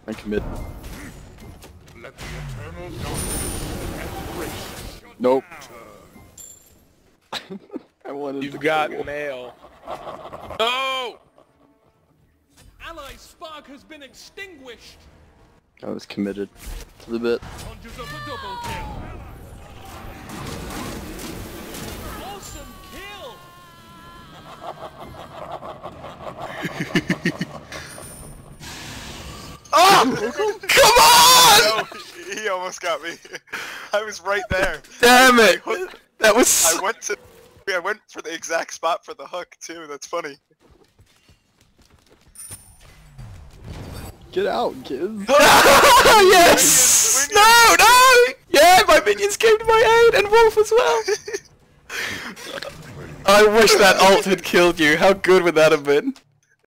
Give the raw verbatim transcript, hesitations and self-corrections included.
I commit. Let the eternal darkness embrace your Nope. turn. I wanted You've to got kill. mail. No! Ally spark has been extinguished. I was committed to the bit. Conjures up a double kill. Awesome kill. Oh! Come on! No, he almost got me. I was right there. Damn it! I hooked- That was. I went to. I went for the exact spot for the hook too. That's funny. Get out, kids. Minions, Yes! No, no! Yeah, my minions came to my aid, and Wolf as well. I wish that ult had killed you. How good would that have been?